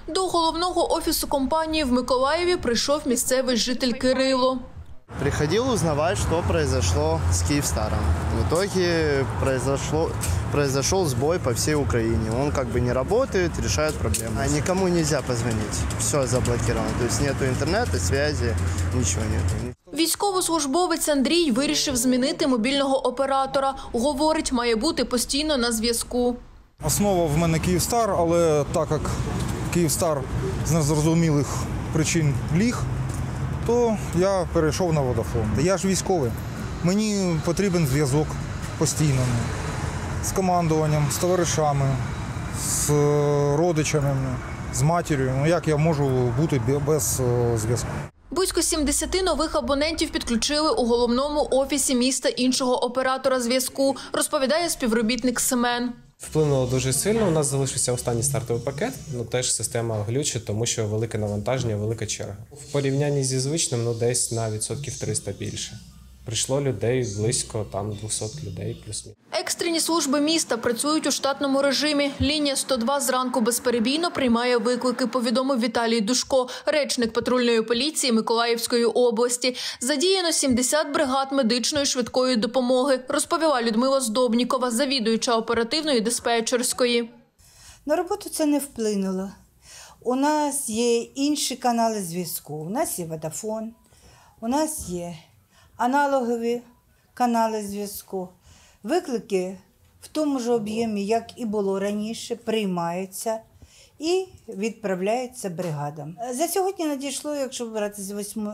До головного офісу компанії в Миколаєві прийшов місцевий житель Кирило. Приходил узнавать, что произошло с Киевстаром. В итоге произошел сбой по всей Украине. Он как бы не работает, решает проблемы. А никому нельзя позвонить. Все заблокировано. То есть нету интернета, связи, ничего нету. Військовослужбовець Андрій вирішив змінити мобільного оператора. Говорить, має бути постійно на зв'язку. Основа в мене Київстар, але так як Київстар з незрозумілих причин ліг, то я перейшов на Водафон. Я ж військовий. Мені потрібен зв'язок постійно з командуванням, з товаришами, з родичами, з матір'ю. Ну, як я можу бути без зв'язку? Близько 70 нових абонентів підключили у головному офісі міста іншого оператора зв'язку, розповідає співробітник Семен. Вплинуло дуже сильно. У нас залишився останній стартовий пакет, теж система глючить, тому що велике навантаження, велика черга. В порівнянні зі звичним, десь на 300% більше. Прийшло людей близько 200 людей плюс-мінус. Екстрені служби міста працюють у штатному режимі. Лінія 102 зранку безперебійно приймає виклики, повідомив Віталій Душко, речник патрульної поліції Миколаївської області. Задіяно 70 бригад медичної швидкої допомоги, розповіла Людмила Здобнікова, завідуюча оперативної диспетчерської. На роботу це не вплинуло. У нас є інші канали зв'язку. У нас є Водафон, у нас є аналогові канали зв'язку. Виклики в тому ж об'ємі, як і було раніше, приймаються і відправляються бригадам. За сьогодні надійшло, якщо брати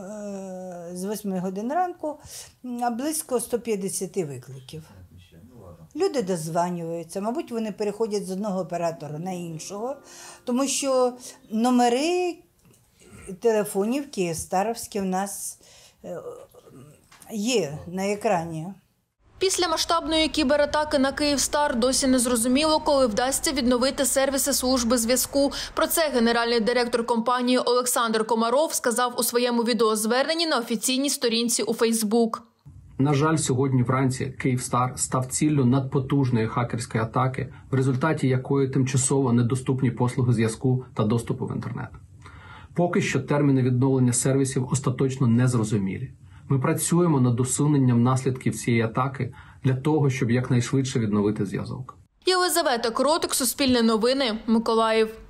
з 8 годин ранку, близько 150 викликів. Люди дозванюються, мабуть, вони переходять з одного оператора на іншого, тому що номери телефонів київстарівські в нас є на екрані. Після масштабної кібератаки на Київстар досі не зрозуміло, коли вдасться відновити сервіси служби зв'язку. Про це генеральний директор компанії Олександр Комаров сказав у своєму відеозверненні на офіційній сторінці у Фейсбук. На жаль, сьогодні вранці Київстар став ціллю надпотужної хакерської атаки, в результаті якої тимчасово недоступні послуги зв'язку та доступу в інтернет. Поки що терміни відновлення сервісів остаточно не зрозумілі. Ми працюємо над усуненням наслідків цієї атаки для того, щоб якнайшвидше відновити зв'язок. Єлизавета Кротик, Суспільне новини, Миколаїв.